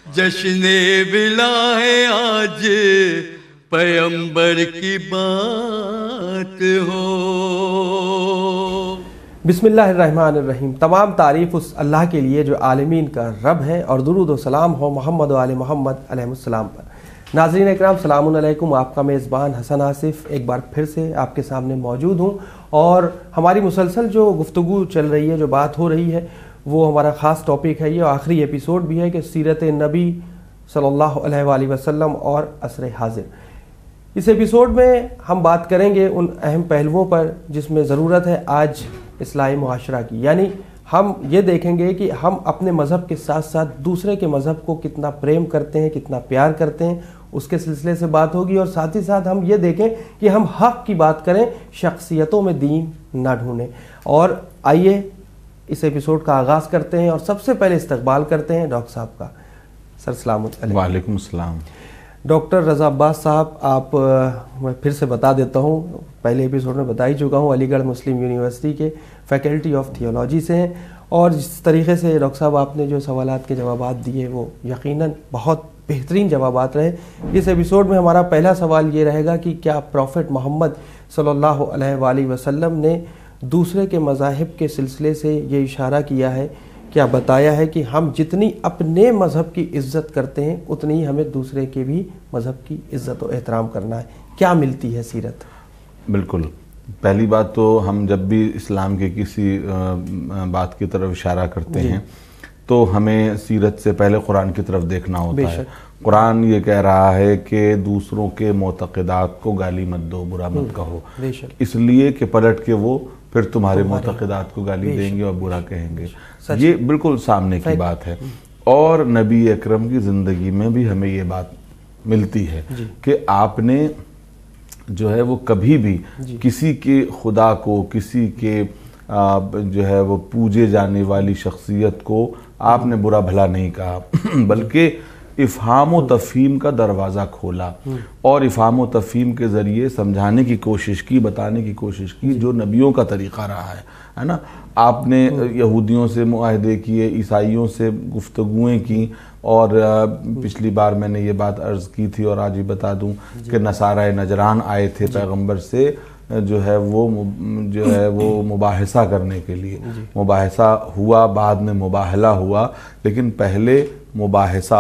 جشن بلا ہے آج پیغمبر کی بات ہو۔ بسم اللہ الرحمن الرحیم۔ تمام تعریف اس اللہ کے لیے جو عالمین کا رب ہے، اور درود و سلام ہو محمد و آل محمد علیہ السلام پر۔ ناظرین اکرام، سلام علیکم۔ آپ کا میزبان حسن آصف ایک بار پھر سے آپ کے سامنے موجود ہوں، اور ہماری مسلسل جو گفتگو چل رہی ہے، جو بات ہو رہی ہے، وہ ہمارا خاص ٹاپک ہے، یہ آخری ایپیسوڈ بھی ہے کہ سیرت نبی صلی اللہ علیہ وآلہ وسلم اور عصر حاضر۔ اس ایپیسوڈ میں ہم بات کریں گے ان اہم پہلوؤں پر جس میں ضرورت ہے آج اصلاح معاشرہ کی، یعنی ہم یہ دیکھیں گے کہ ہم اپنے مذہب کے ساتھ ساتھ دوسرے کے مذہب کو کتنا پریم کرتے ہیں، کتنا پیار کرتے ہیں، اس کے سلسلے سے بات ہوگی، اور ساتھ ہی ساتھ ہم یہ دیکھیں کہ ہم حق کی بات کریں، شخصیتوں میں دین نہ ڈھونڈیں۔ اور آئیے اس ایپیسوڈ کا آغاز کرتے ہیں، اور سب سے پہلے استقبال کرتے ہیں ڈاکٹر صاحب کا۔ سر سلام علیکم۔ وعلیکم السلام۔ ڈاکٹر رضا عباس صاحب، آپ میں پھر سے بتا دیتا ہوں، پہلے ایپیسوڈ میں بتا ہی چکا ہوں، علی گڑھ مسلم یونیورسٹی کے فیکلٹی آف تھیولوجی سے ہیں، اور جس طریقے سے ڈاکٹر صاحب آپ نے جو سوالات کے جوابات دیے وہ یقیناً بہت بہترین جوابات رہے۔ اس ایپیسوڈ میں ہمارا پہلا سوال یہ رہے گا کہ کیا پروفٹ محمد صلی اللہ علیہ وآلہ وسلم نے دوسرے کے مذاہب کے سلسلے سے یہ اشارہ کیا ہے، کیا بتایا ہے کہ ہم جتنی اپنے مذہب کی عزت کرتے ہیں اتنی ہی ہمیں دوسرے کے بھی مذہب کی عزت و احترام کرنا ہے؟ کیا ملتی ہے سیرت؟ بالکل، پہلی بات تو ہم جب بھی اسلام کے کسی بات کی طرف اشارہ کرتے ہیں تو ہمیں سیرت سے پہلے قرآن کی طرف دیکھنا ہوتا ہے۔ قرآن یہ کہہ رہا ہے کہ دوسروں کے معتقدات کو گالی مت دو، برا مت کہو، اس لیے کہ پلٹ کے وہ پھر تمہارے معتقدات کو گالی دیں گے اور برا کہیں گے۔ یہ بالکل سامنے کی بات ہے، اور نبی اکرم کی زندگی میں بھی ہمیں یہ بات ملتی ہے کہ آپ نے جو ہے وہ کبھی بھی کسی کے خدا کو، کسی کے جو ہے وہ پوجے جانے والی شخصیت کو آپ نے برا بھلا نہیں کہا، بلکہ افہام و تفہیم کا دروازہ کھولا، اور افہام و تفہیم کے ذریعے سمجھانے کی کوشش کی، بتانے کی کوشش کی، جو نبیوں کا طریقہ رہا ہے نا۔ آپ نے یہودیوں سے معاہدے کیے، عیسائیوں سے گفتگویں کی، اور پچھلی بار میں نے یہ بات عرض کی تھی اور آج بھی بتا دوں کہ نصارہ نجران آئے تھے پیغمبر سے جو ہے وہ مباحثہ کرنے کے لیے۔ مباحثہ ہوا، بعد میں مباہلہ ہوا، لیکن پہلے مباحثہ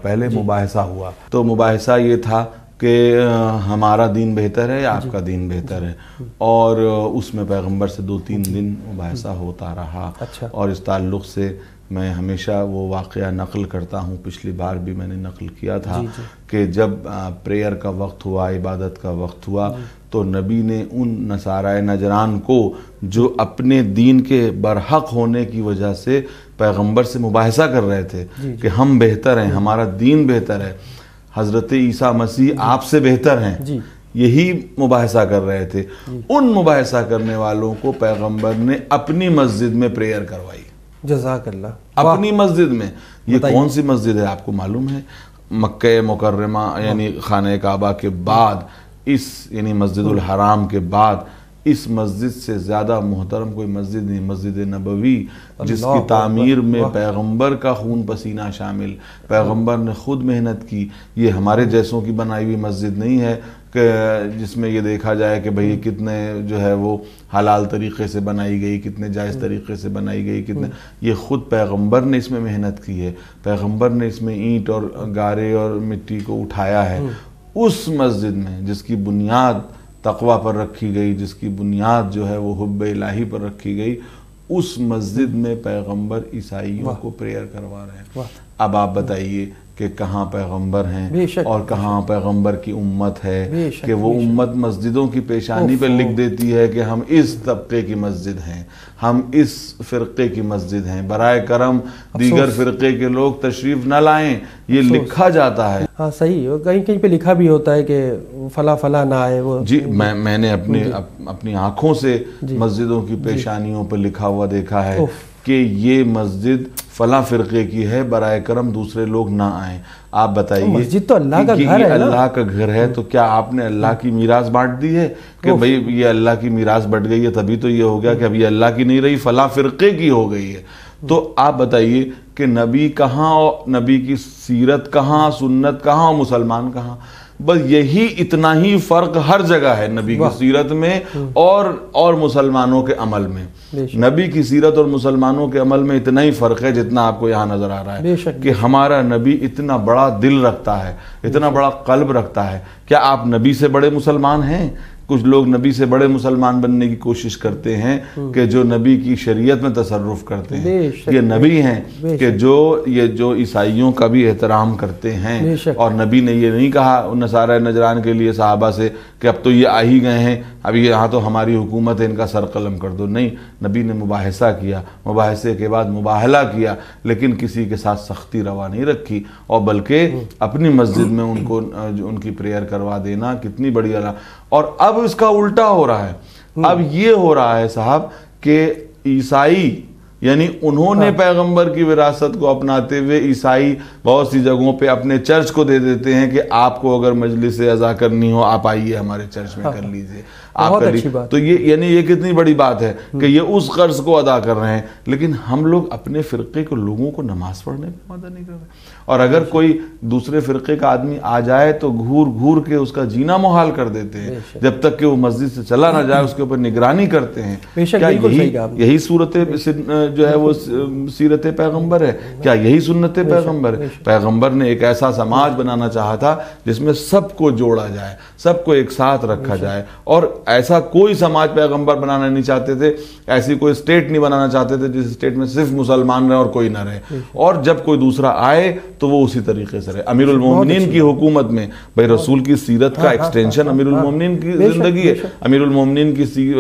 ہوا۔ تو مباحثہ یہ تھا کہ ہمارا دین بہتر ہے یا آپ کا دین بہتر ہے، اور اس میں پیغمبر سے 2-3 دن مباحثہ ہوتا رہا۔ اور اس تعلق سے میں ہمیشہ وہ واقعہ نقل کرتا ہوں، پچھلی بار بھی میں نے نقل کیا تھا کہ جب پریئر کا وقت ہوا، عبادت کا وقت ہوا، تو نبی نے ان نصارہ نجران کو جو اپنے دین کے برحق ہونے کی وجہ سے پیغمبر سے مباحثہ کر رہے تھے کہ ہم بہتر ہیں، ہمارا دین بہتر ہے، حضرت عیسیٰ مسیح آپ سے بہتر ہیں، یہی مباحثہ کر رہے تھے، ان مباحثہ کرنے والوں کو پیغمبر نے اپنی مسجد میں پریئر کروائی۔ جزاک اللہ۔ اپنی مسجد میں۔ یہ کون سی مسجد ہے آپ کو معلوم ہے؟ مکہ مکرمہ یعنی خانہ کعبہ کے بعد، اس یعنی مسجد الحرام کے بعد اس مسجد سے زیادہ محترم کوئی مسجد نہیں، مسجد نبوی، جس کی تعمیر میں پیغمبر کا خون پسینہ شامل، پیغمبر نے خود محنت کی۔ یہ ہمارے جیسوں کی بنائی ہوئی مسجد نہیں ہے کہ جس میں یہ دیکھا جائے کہ بھئی کتنے جو ہے وہ حلال طریقے سے بنائی گئی، کتنے جائز طریقے سے بنائی گئی، کتنے، یہ خود پیغمبر نے اس میں محنت کی ہے، پیغمبر نے اس میں اینٹ اور گارے اور مٹی کو اٹھایا ہے۔ اس مسجد میں جس کی بنیاد تقوی پر رکھی گئی، جس کی بنیاد جو ہے وہ حب الہی پر رکھی گئی، اس مسجد میں پیغمبر عیسائیوں کو پریئر کروا رہے ہیں۔ اب آپ بتائیے کہ کہاں پیغمبر ہیں اور کہاں پیغمبر کی امت ہے کہ وہ امت مسجدوں کی پیشانی پہ لکھ دیتی ہے کہ ہم اس طبقے کی مسجد ہیں، ہم اس فرقے کی مسجد ہیں، برائے کرم دیگر فرقے کے لوگ تشریف نہ لائیں، یہ لکھا جاتا ہے۔ ہاں صحیح، کہیں کہیں پہ لکھا بھی ہوتا ہے کہ فلاں فلاں نہ آئے وہ۔ جی میں نے اپنی آنکھوں سے مسجدوں کی پیشانیوں پہ لکھا ہوا دیکھا ہے کہ یہ مسجد فلاں فرقے کی ہے، برائے کرم دوسرے لوگ نہ آئیں۔ آپ بتائیے، مسجد تو اللہ کا گھر ہے، اللہ کا گھر ہے، تو کیا آپ نے اللہ کی میراث بانٹ دی ہے کہ بھئی یہ اللہ کی میراث بٹ گئی ہے، تبھی تو یہ ہو گیا کہ اب یہ اللہ کی نہیں رہی، فلاں فرقے کی ہو گئی ہے۔ تو آپ بتائیے کہ نبی کہاں اور نبی کی سیرت کہاں، سنت کہاں اور مسلمان کہاں. بس یہی اتنا ہی فرق ہر جگہ ہے نبی کی سیرت میں اور مسلمانوں کے عمل میں. نبی کی سیرت اور مسلمانوں کے عمل میں اتنا ہی فرق ہے جتنا آپ کو یہاں نظر آ رہا ہے کہ ہمارا نبی اتنا بڑا دل رکھتا ہے، اتنا بڑا قلب رکھتا ہے. کیا آپ نبی سے بڑے مسلمان ہیں؟ کچھ لوگ نبی سے بڑے مسلمان بننے کی کوشش کرتے ہیں کہ جو نبی کی شریعت میں تصرف کرتے ہیں. یہ نبی ہیں کہ جو عیسائیوں کا بھی احترام کرتے ہیں. اور نبی نے یہ نہیں کہا نصارہ نجران کے لیے صحابہ سے کہ اب تو یہ آ ہی گئے ہیں، اب یہاں تو ہماری حکومت ہے، ان کا سر قلم کر دو. نہیں، نبی نے مباحثہ کیا، مباحثے کے بعد مباہلہ کیا، لیکن کسی کے ساتھ سختی روا نہیں رکھی، اور بلکہ اپنی مسجد میں ان کی پریئر کروا دینا کتنی بڑی اللہ. اور اب اس کا الٹا ہو رہا ہے. اب یہ ہو رہا ہے صاحب کہ عیسائی، یعنی انہوں نے پیغمبر کی وراثت کو اپناتے ہوئے عیسائی بہت سی جگہوں پہ اپنے چرچ کو دے دیتے ہیں کہ آپ کو اگر مجلس عزا کرنی ہو آپ آئیے ہمارے چرچ میں کر لیجئے، آپ کر لیجئے. تو یہ کتنی بڑی بات ہے کہ یہ اس قرض کو ادا کر رہے ہیں. لیکن ہم لوگ اپنے فرقے کے لوگوں کو نماز پڑھنے پہ مدد نہیں کر رہے. اور اگر کوئی دوسرے فرقے کا آدمی آ جائے تو گھور گھور کے اس کا جینا محال کر دیتے ہیں جب تک کہ وہ مسجد سے چلا نہ جائے، اس کے اوپر نگرانی کرتے ہیں. کیا یہی صورت جو ہے وہ سیرت پیغمبر ہے؟ کیا یہی سنت پیغمبر ہے؟ پیغمبر نے ایک ایسا سماج بنانا چاہا تھا جس میں سب کو جوڑا جائے، سب کو ایک ساتھ رکھا جائے. اور ایسا کوئی سماج پیغمبر بنانا نہیں چاہتے تھے، ایسی کوئی اسٹیٹ نہیں بنانا چاہتے تھے جس اسٹیٹ میں صرف مسلمان رہے اور کوئی نہ رہے. اور جب کوئی دوسرا آئے تو وہ اسی طریقے سے رہے. امیر المومنین کی حکومت میں بھائی رسول کی سیرت کا ایکسٹینشن امیر المومنین کی زندگی ہے. امیر المومنین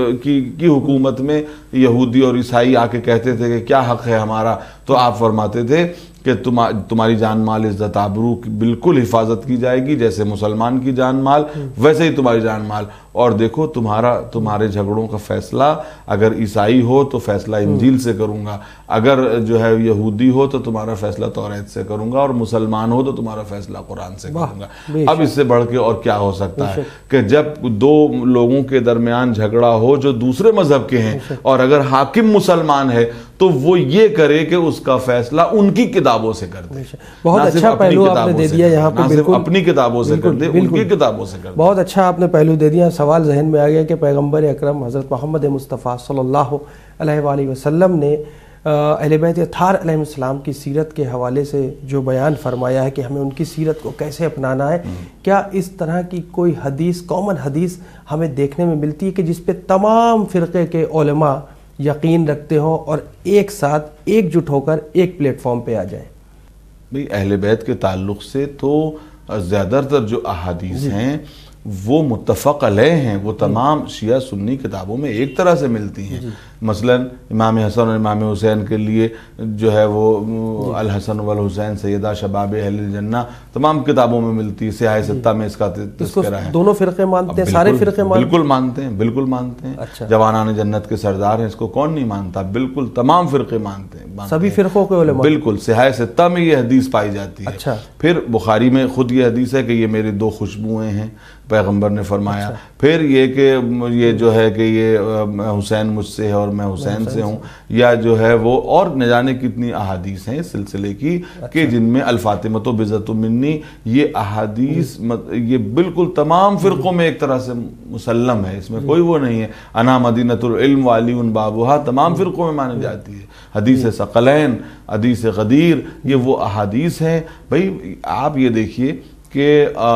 کی حکومت میں یہودی اور عیسائی آ کے کہتے تھے کہ کیا حق ہے ہمارا، تو آپ فرماتے تھے کہ تمہاری جان مال عزت آبرو کی بالکل حفاظت کی جائے گی، جیسے مسلمان کی جان مال ویسے ہی تمہاری جان مال. اور دیکھو تمہارے جھگڑوں کا فیصلہ اگر عیسائی ہو تو فیصلہ انجیل سے کروں گا، اگر جو ہے یہودی ہو تو تمہارا فیصلہ توریت سے کروں گا، اور مسلمان ہو تو تمہارا فیصلہ قرآن سے کروں گا. اب اس سے بڑھ کے اور کیا ہو سکتا ہے کہ جب دو لوگوں کے درمیان جھگڑا ہو جو دوسرے مذہب کے ہیں، اور اگر حاکم مسلمان ہے تو وہ یہ کرے کہ اس کا فیصلہ ان کی کتابوں سے کر دے. بہت اچھا پہلو آپ نے دے دیا یہاں پہ، بالکل اپنی کتابوں سے کر دے، ان کی کتابوں سے کر دے. بہت اچھا آپ نے پہلو دے دیا. سوال ذہن میں آ گیا کہ پیغمبر اکرم حضرت محمد مصطفیٰ صلی اللہ علیہ وآلہ وسلم نے اہل بیت اطہار علیہ السلام کی سیرت کے حوالے سے جو بیان فرمایا ہے کہ ہمیں ان کی سیرت کو کیسے اپنانا ہے، کیا اس طرح کی کوئی حدیث، کامن حدیث ہمیں دیکھنے میں ملتی ہے کہ جس پہ تمام فرقے کے علماء یقین رکھتے ہوں اور ایک ساتھ ایک جٹ ہو کر ایک پلیٹ فارم پہ آ جائیں؟ بھئی اہل بیت کے تعلق سے تو زیادہ تر جو احادیث ہیں وہ متفق علیہ ہیں، وہ تمام شیعہ سنی کتابوں میں ایک طرح سے ملتی ہیں. مثلا امام حسن اور امام حسین کے لیے جو ہے وہ الحسن والحسین سیدہ شباب اہل الجنہ تمام کتابوں میں ملتی ہے. سیاہ ستہ میں اس کا تذکرہ ہے. دونوں فرقے مانتے ہیں؟ سارے فرقے مانتے ہیں؟ بالکل مانتے ہیں، بالکل مانتے ہیں. جوانان جنت کے سردار ہیں، اس کو کون نہیں مانتا؟ بالکل تمام فرقے مانتے ہیں، سبھی فرقوں کے علماء. بالکل سیاہ ستہ میں یہ حدیث پائی جاتی ہے. پھر بخاری میں خود یہ حدیث ہے کہ یہ میری دو خوشبوئیں ہیں، پیغمبر نے فرمایا. پھر یہ کہ یہ جو ہے کہ یہ حسین مجھ سے ہے اور میں حسین سے ہوں، یا جو ہے وہ اور نہ جانے کتنی احادیث ہیں اس سلسلے کی کہ جن میں الفاطمۃ بضعۃ منی، یہ احادیث یہ بالکل تمام فرقوں میں ایک طرح سے مسلم ہے، اس میں کوئی وہ نہیں ہے. انا مدینۃ العلم وعلی بابھا تمام فرقوں میں مانی جاتی ہے. حدیث ثقلین، حدیث غدیر، یہ وہ احادیث ہیں. بھائی آپ یہ دیکھیے کہ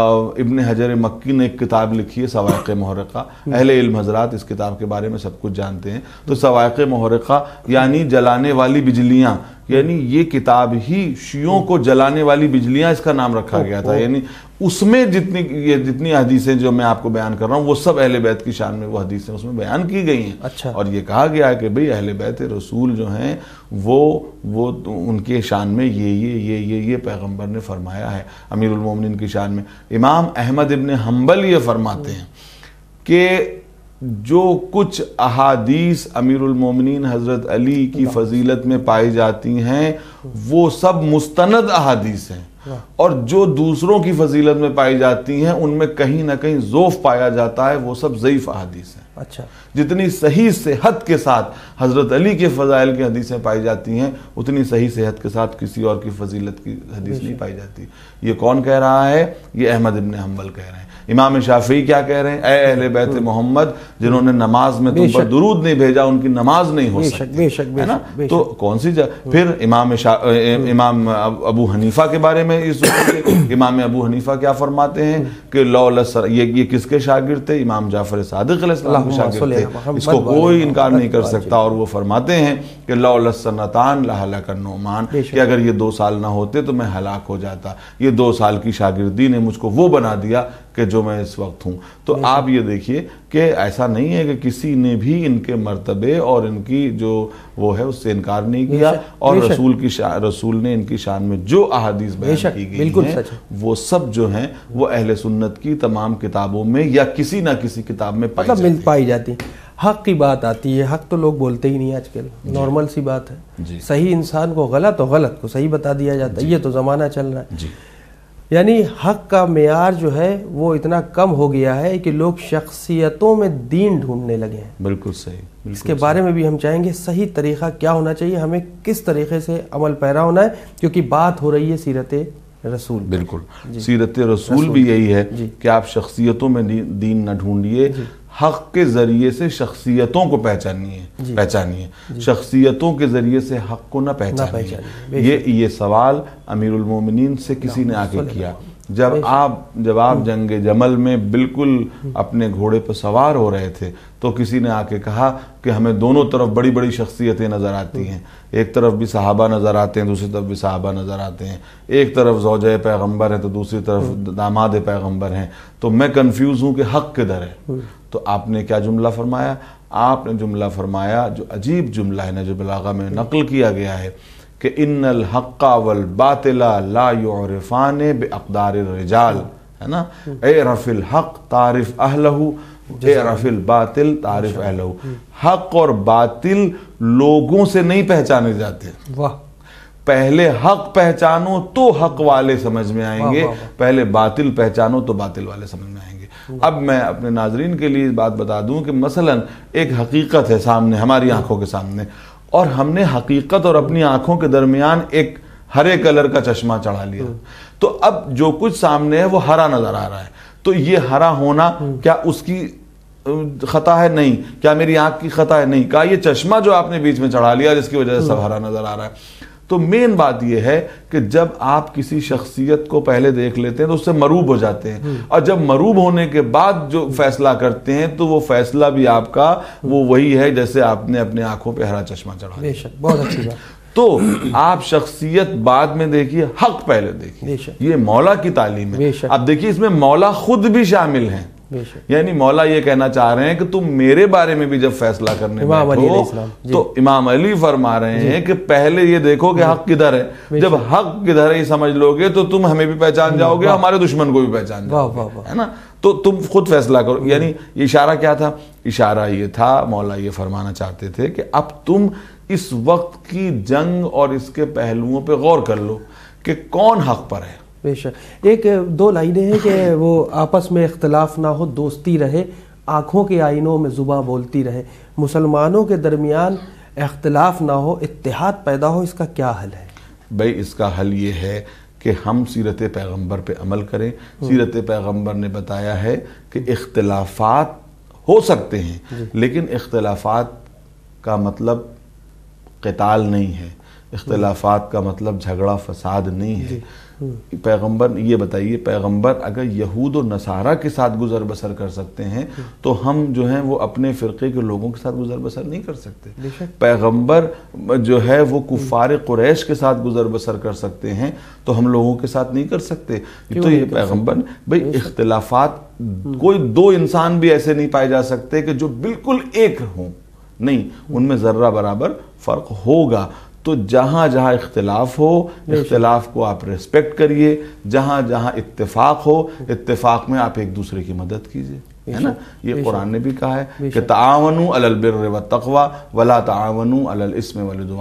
ابن حجر مکی نے ایک کتاب لکھی ہے صواعق محرقہ. اہل علم حضرات اس کتاب کے بارے میں سب کچھ جانتے ہیں. تو صواعق محرقہ یعنی جلانے والی بجلیاں، یعنی یہ کتاب ہی شیعوں کو جلانے والی بجلیاں اس کا نام رکھا گیا تھا. یعنی اس میں جتنی حدیثیں جو میں آپ کو بیان کر رہا ہوں وہ سب اہل بیت کی شان میں وہ حدیثیں اس میں بیان کی گئی ہیں. اور یہ کہا گیا ہے کہ بھئی اہل بیت رسول جو ہیں وہ ان کے شان میں یہ پیغمبر نے فرمایا ہے. امیر المومنین کی شان میں امام احمد ابن حنبل یہ فرماتے ہیں کہ جو کچھ احادیث امیر المومنین حضرت علی کی فضیلت میں پائی جاتی ہیں وہ سب مستند احادیث ہیں. اور جو دوسروں کی فضیلت میں پائی جاتی ہیں ان میں کہیں نہ کہیں ضعف پایا جاتا ہے، وہ سب ضعیف احادیث ہیں۔ اچھا، جتنی صحیح صحت کے ساتھ حضرت علی کے فضائل کی حدیثیں پائی جاتی ہیں، اتنی صحیح صحت کے ساتھ کسی اور کی فضیلت کی حدیث نہیں پائی جاتی۔ یہ کون کہہ رہا ہے؟ یہ احمد ابن حنبل کہہ رہے ہیں۔ امام شافعی کیا کہہ رہے ہیں؟ اے اہل بیت محمد، جنہوں نے نماز میں تم پر درود نہیں بھیجا، ان کی نماز نہیں ہو سکتی، ہے نا؟ تو کون سی پھر امام ابو حنیفہ کے بارے میں امام ابو حنیفہ کیا فرماتے ہیں کہ یہ کس کے شاگرد تھے؟ امام جعفر صادق علیہ السلام کے شاگرد تھے، اس کو کوئی انکار نہیں کر سکتا۔ اور وہ فرماتے ہیں کہ لولا السنتان لہلک النعمان، کہ اگر یہ 2 سال نہ ہوتے تو میں ہلاک ہو جاتا۔ یہ 2 سال کی شاگردی نے مجھ کو وہ بنا دیا کہ جو میں اس وقت ہوں۔ تو آپ یہ دیکھیے کہ ایسا نہیں ہے کہ کسی نے بھی ان کے مرتبے اور ان کی جو وہ ہے اس سے انکار نہیں کیا، اور رسول نے ان کی شان میں جو احادیث بیان کی گئی ہیں وہ سب جو ہیں وہ اہل سنت کی تمام کتابوں میں یا کسی نہ کسی کتاب میں پائی جاتی ہیں۔ حق کی بات آتی ہے، حق تو لوگ بولتے ہی نہیں آج کل، نارمل سی بات ہے۔ صحیح انسان کو غلط اور غلط کو صحیح بتا دیا جاتا ہے، یہ تو زمانہ چل رہا ہے۔ یعنی حق کا معیار جو ہے وہ اتنا کم ہو گیا ہے کہ لوگ شخصیتوں میں دین ڈھونڈنے لگے ہیں۔ بالکل صحیح۔ اس کے بارے میں بھی ہم چاہیں گے صحیح طریقہ کیا ہونا چاہیے، ہمیں کس طریقے سے عمل پیرا ہونا ہے، کیونکہ بات ہو رہی ہے سیرت رسول۔ بالکل، سیرت رسول بھی یہی ہے کہ آپ شخصیتوں میں دین نہ ڈھونڈیے، حق کے ذریعے سے شخصیتوں کو پہچانیے، شخصیتوں کے ذریعے سے حق کو نہ پہچانیے۔ یہ سوال امیر المومنین سے کسی نے آ کے کیا جب آپ جنگ جمل میں بالکل اپنے گھوڑے پہ سوار ہو رہے تھے، تو کسی نے آ کے کہا کہ ہمیں دونوں طرف بڑی بڑی شخصیتیں نظر آتی ہیں، ایک طرف بھی صحابہ نظر آتے ہیں، دوسری طرف بھی صحابہ نظر آتے ہیں، ایک طرف زوجہ پیغمبر ہے تو دوسری طرف داماد پیغمبر ہیں، تو میں کنفیوز ہوں کہ حق کدھر ہے؟ تو آپ نے کیا جملہ فرمایا؟ آپ نے جملہ فرمایا جو عجیب جملہ ہے، نہج البلاغہ میں نقل کیا گیا ہے کہ ان الحق والباطل لا يعرفان باقدار الرجال، ہے نا؟ اعرف الحق تعرف اہلہ، اعرف الباطل تعرف اہلہ۔ حق اور باطل لوگوں سے نہیں پہچانے جاتے، پہلے حق پہچانو تو حق والے سمجھ میں آئیں گے، پہلے باطل پہچانو تو باطل والے سمجھ میں آئیں گے۔ اب میں اپنے ناظرین کے لیے بات بتا دوں کہ مثلا ایک حقیقت ہے سامنے، ہماری آنکھوں کے سامنے، اور ہم نے حقیقت اور اپنی آنکھوں کے درمیان ایک ہرے کلر کا چشمہ چڑھا لیا، تو اب جو کچھ سامنے ہے وہ ہرا نظر آ رہا ہے، تو یہ ہرا ہونا کیا اس کی خطا ہے؟ نہیں۔ کیا میری آنکھ کی خطا ہے؟ نہیں۔ کہا یہ چشمہ جو آپ نے بیچ میں چڑھا لیا جس کی وجہ سے سب ہرا نظر آ رہا ہے۔ تو مین بات یہ ہے کہ جب آپ کسی شخصیت کو پہلے دیکھ لیتے ہیں تو اس سے مروب ہو جاتے ہیں، اور جب مروب ہونے کے بعد جو فیصلہ کرتے ہیں تو وہ فیصلہ بھی آپ کا وہ وہی ہے جیسے آپ نے اپنے آنکھوں پہ ہرا چشمہ چڑھا دیا۔ بے شک، بہت اچھی بات۔ تو آپ شخصیت بعد میں دیکھیے، حق پہلے دیکھیے۔ یہ مولا کی تعلیم ہے۔ اب دیکھیے اس میں مولا خود بھی شامل ہیں، یعنی مولا یہ کہنا چاہ رہے ہیں کہ تم میرے بارے میں بھی جب فیصلہ کرنے بیٹھو تو امام علی فرما رہے ہیں کہ پہلے یہ دیکھو کہ حق کدھر ہے، جب حق کدھر ہے یہ سمجھ لو گے تو تم ہمیں بھی پہچان جاؤ گے، ہمارے دشمن کو بھی پہچان جاؤ گے، ہے نا؟ تو تم خود فیصلہ کرو۔ یعنی یہ اشارہ کیا تھا؟ اشارہ یہ تھا، مولا یہ فرمانا چاہتے تھے کہ اب تم اس وقت کی جنگ اور اس کے پہلوؤں پہ غور کر لو کہ کون حق پر ہے۔ بے شک، ایک 2 لائنیں ہیں کہ وہ آپس میں اختلاف نہ ہو، دوستی رہے، آنکھوں کے آئینوں میں زباں بولتی رہے، مسلمانوں کے درمیان اختلاف نہ ہو، اتحاد پیدا ہو، اس کا کیا حل ہے؟ بھائی اس کا حل یہ ہے کہ ہم سیرت پیغمبر پہ عمل کریں۔ سیرت پیغمبر نے بتایا ہے کہ اختلافات ہو سکتے ہیں، لیکن اختلافات کا مطلب قتال نہیں ہے، اختلافات کا مطلب جھگڑا فساد نہیں ہے۔ پیغمبر یہ بتائیے، پیغمبر اگر یہود و نصارہ کے ساتھ گزر بسر کر سکتے ہیں تو ہم جو ہیں وہ اپنے فرقے کے لوگوں کے ساتھ گزر بسر نہیں کر سکتے۔ پیغمبر جو ہے وہ کفار قریش کے ساتھ گزر بسر کر سکتے ہیں تو ہم لوگوں کے ساتھ نہیں کر سکتے۔ تو یہ پیغمبر بھئی اختلافات، کوئی 2 انسان بھی ایسے نہیں پائے جا سکتے کہ جو بالکل ایک ہوں، نہیں، ان میں ذرہ برابر فرق ہوگا۔ تو جہاں جہاں اختلاف ہو، اختلاف کو آپ ریسپیکٹ کریے، جہاں جہاں اتفاق ہو، اتفاق میں آپ ایک دوسرے کی مدد کیجئے، ہے نا؟ یہ قرآن نے بھی کہا ہے کہ تعاونوا علی البر والتقوی ولا تعاونوا علی الاثم والعدوان،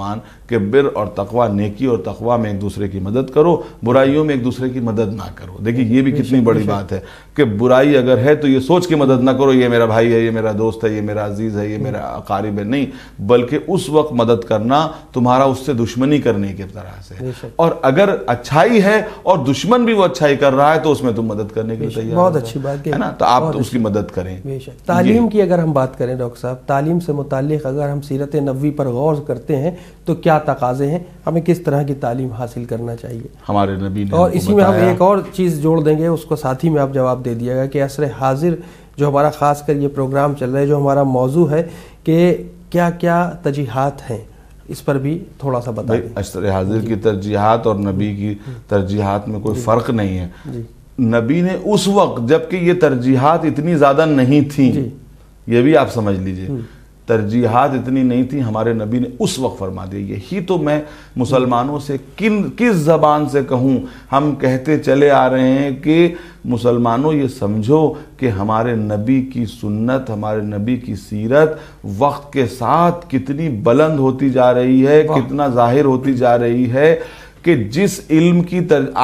کہ بر اور تقوی، نیکی اور تقوی میں ایک دوسرے کی مدد کرو، برائیوں میں ایک دوسرے کی مدد نہ کرو۔ دیکھیں یہ بھی کتنی بڑی بات ہے کہ برائی اگر ہے تو یہ سوچ کے مدد نہ کرو یہ میرا بھائی ہے، یہ میرا دوست ہے، یہ میرا عزیز ہے، یہ میرا اقارب ہے، نہیں، بلکہ اس وقت مدد کرنا تمہارا اس سے دشمنی کرنے کی طرح سے۔ اور اگر اچھائی ہے اور دشمن بھی وہ اچھائی کر رہا ہے تو اس میں تم مدد کرنے کے لیے تیار بہت اچھی بات ہے نا، تو آپ اس کی مدد کریں۔ تعلیم کی اگر ہم بات کریں ڈاکٹر صاحب، تعلیم سے متعلق اگر ہم سیرت نبوی پر غور کرتے ہیں تو کیا تقاضے ہیں، ہمیں کس طرح کی تعلیم حاصل کرنا چاہیے؟ ہمارے نبی نے، اور اسی میں ہم ایک اور چیز جوڑ دیں گے، اس کو ساتھ ہی میں آپ جواب دے دیے گا کہ عصر حاضر جو ہمارا خاص کر یہ پروگرام چل رہا ہے، جو ہمارا موضوع ہے کہ کیا کیا ترجیحات ہیں، اس پر بھی تھوڑا سا بتا دیں۔ عصر حاضر کی ترجیحات اور نبی کی ترجیحات میں کوئی فرق نہیں ہے۔ نبی نے اس وقت جبکہ یہ ترجیحات اتنی زیادہ نہیں تھیں، یہ بھی آپ سمجھ لیجئے، ترجیحات اتنی نہیں تھی، ہمارے نبی نے اس وقت فرما دیا۔ یہی تو میں مسلمانوں سے کس زبان سے کہوں، ہم کہتے چلے آ رہے ہیں کہ مسلمانوں یہ سمجھو کہ ہمارے نبی کی سنت، ہمارے نبی کی سیرت وقت کے ساتھ کتنی بلند ہوتی جا رہی ہے، کتنا ظاہر ہوتی جا رہی ہے کہ جس علم کی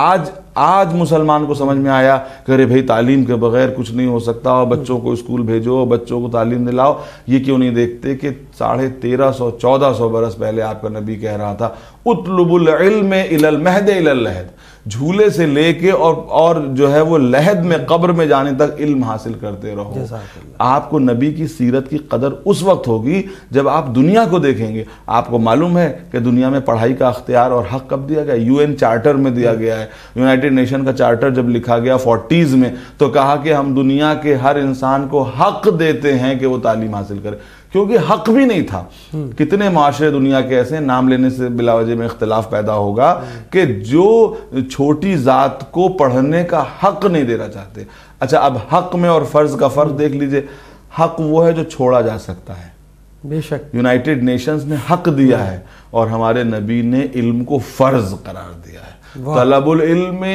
آج مسلمان کو سمجھ میں آیا کہ ارے بھائی تعلیم کے بغیر کچھ نہیں ہو سکتا، اور بچوں کو اسکول بھیجو، بچوں کو تعلیم دلاؤ۔ یہ کیوں نہیں دیکھتے کہ 1350-1400 برس پہلے آپ کا نبی کہہ رہا تھا اطلب العلم الی المہد الی اللحد، جھولے سے لے کے اور جو ہے وہ لحد میں قبر میں جانے تک علم حاصل کرتے رہو۔ آپ کو نبی کی سیرت کی قدر اس وقت ہوگی جب آپ دنیا کو دیکھیں گے۔ آپ کو معلوم ہے کہ دنیا میں پڑھائی کا اختیار اور حق کب دیا گیا؟ UN چارٹر میں دیا گیا ہے۔ یونائٹڈ نیشن کا چارٹر جب لکھا گیا 40s میں تو کہا کہ ہم دنیا کے ہر انسان کو حق دیتے ہیں کہ وہ تعلیم حاصل کرے، کیونکہ حق بھی نہیں تھا۔ کتنے معاشرے دنیا کے ایسے، نام لینے سے بلا وجہ میں اختلاف پیدا ہوگا، کہ جو چھوٹی ذات کو پڑھنے کا حق نہیں دینا چاہتے۔ اچھا اب حق میں اور فرض کا فرق دیکھ لیجئے۔ حق وہ ہے جو چھوڑا جا سکتا ہے، بے شک یونائٹڈ نیشنز نے حق دیا ہے، اور ہمارے نبی نے علم کو فرض قرار دیا ہے۔ طلب العلم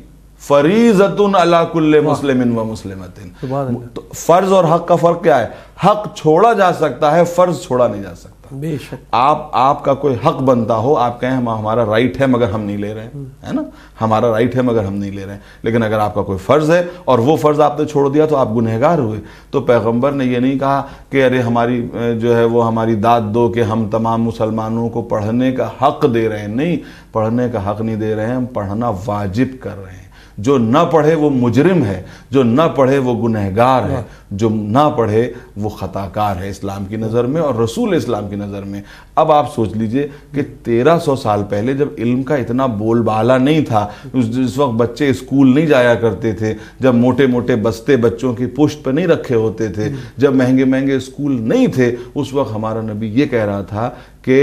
فریضۃ علی کل مسلم و مسلمۃ۔ فرض اور حق کا فرق کیا ہے؟ حق چھوڑا جا سکتا ہے، فرض چھوڑا نہیں جا سکتا۔ بے شک آپ کا کوئی حق بنتا ہو، آپ کہیں ہمارا رائٹ ہے مگر ہم نہیں لے رہے ہیں، ہے نا، ہمارا رائٹ ہے مگر ہم نہیں لے رہے ہیں، لیکن اگر آپ کا کوئی فرض ہے اور وہ فرض آپ نے چھوڑ دیا تو آپ گنہگار ہوئے۔ تو پیغمبر نے یہ نہیں کہا کہ ارے ہماری جو ہے وہ ہماری داد دو کہ ہم تمام مسلمانوں کو پڑھنے کا حق دے رہے ہیں، نہیں، پڑھنے کا حق نہیں دے رہے ہیں، ہم پڑھنا واجب کر رہے ہیں۔ جو نہ پڑھے وہ مجرم ہے، جو نہ پڑھے وہ گنہگار ہے، جو نہ پڑھے وہ خطاکار ہے اسلام کی نظر میں اور رسول اسلام کی نظر میں۔ اب آپ سوچ لیجئے کہ 1300 سال پہلے جب علم کا اتنا بول بالا نہیں تھا، جس وقت بچے اسکول نہیں جایا کرتے تھے، جب موٹے موٹے بستے بچوں کی پشت پہ نہیں رکھے ہوتے تھے، جب مہنگے مہنگے اسکول نہیں تھے، اس وقت ہمارا نبی یہ کہہ رہا تھا کہ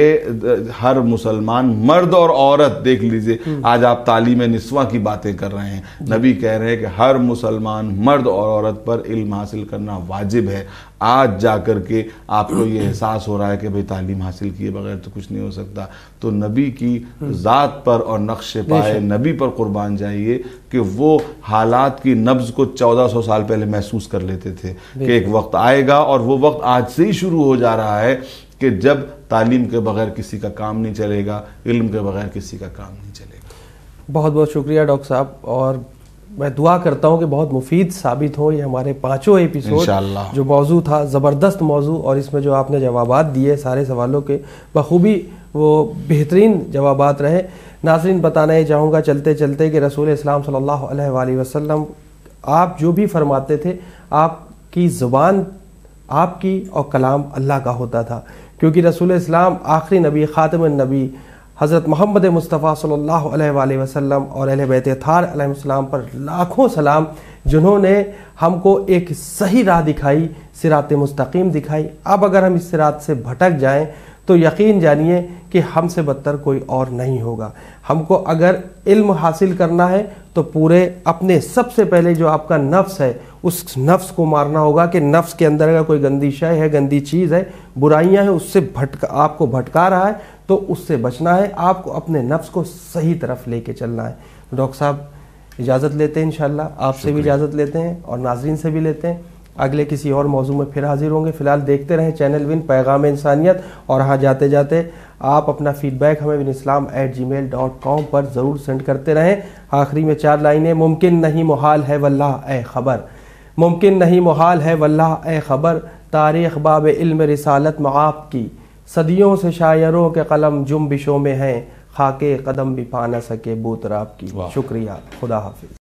ہر مسلمان مرد اور عورت، دیکھ لیجئے آج آپ تعلیم نسواں کی باتیں کر رہے ہیں، نبی کہہ رہے ہیں کہ ہر مسلمان مرد اور عورت پر علم حاصل کرنا واجب ہے۔ آج جا کر کے آپ کو یہ احساس ہو رہا ہے کہ بھئی تعلیم حاصل کیے بغیر تو کچھ نہیں ہو سکتا۔ تو نبی کی ذات پر اور نقش پائے نبی پر قربان جائیے کہ وہ حالات کی نبض کو 1400 سال پہلے محسوس کر لیتے تھے کہ ایک وقت آئے گا، اور وہ وقت آج سے ہی شروع ہو جا رہا ہے کہ جب تعلیم کے بغیر کسی کا کام نہیں چلے گا، علم کے بغیر کسی کا کام نہیں چلے گا۔ بہت بہت شکریہ ڈاکٹر صاحب، اور میں دعا کرتا ہوں کہ بہت مفید ثابت ہو یہ ہمارے 5 ایپیسوڈ۔ انشاءاللہ جو موضوع تھا زبردست موضوع، اور اس میں جو آپ نے جوابات دیے سارے سوالوں کے بخوبی وہ بہترین جوابات رہے۔ ناظرین بتانا یہ چاہوں گا چلتے چلتے کہ رسول اسلام صلی اللہ علیہ وآلہ وسلم آپ جو بھی فرماتے تھے، آپ کی زبان آپ کی اور کلام اللہ کا ہوتا تھا، کیونکہ رسول اسلام آخری نبی، خاتم النبی حضرت محمد مصطفیٰ صلی اللہ علیہ وآلہ وسلم اور اہل بیت اطہار علیہ السلام پر لاکھوں سلام، جنہوں نے ہم کو ایک صحیح راہ دکھائی، صراط مستقیم دکھائی۔ اب اگر ہم اس صراط سے بھٹک جائیں تو یقین جانیے کہ ہم سے بدتر کوئی اور نہیں ہوگا۔ ہم کو اگر علم حاصل کرنا ہے تو پورے اپنے سب سے پہلے جو آپ کا نفس ہے، اس نفس کو مارنا ہوگا کہ نفس کے اندر اگر کوئی گندی شے ہے، گندی چیز ہے، برائیاں ہیں، اس سے آپ کو بھٹکا رہا ہے تو اس سے بچنا ہے۔ آپ کو اپنے نفس کو صحیح طرف لے کے چلنا ہے۔ ڈاکٹر صاحب اجازت لیتے ہیں، انشاءاللہ آپ سے بھی اجازت لیتے ہیں اور ناظرین سے بھی لیتے ہیں۔ اگلے کسی اور موضوع میں پھر حاضر ہوں گے. فی الحال دیکھتے رہیں چینل ون پیغام انسانیت, اور ہاں جاتے جاتے آپ اپنا فیڈ بیک ہمیں winislam@gmail.com پر ضرور سینڈ کرتے رہیں. آخری میں 4 لائنیں. ممکن نہیں محال ہے واللہ اے خبر, ممکن نہیں محال ہے واللہ اے خبر, تاریخ باب علم رسالت معاپ کی, صدیوں سے شاعروں کے قلم جنبشوں میں ہیں, خاکے قدم بھی پا نہ سکے بوتراب کی. شکریہ, خدا حافظ.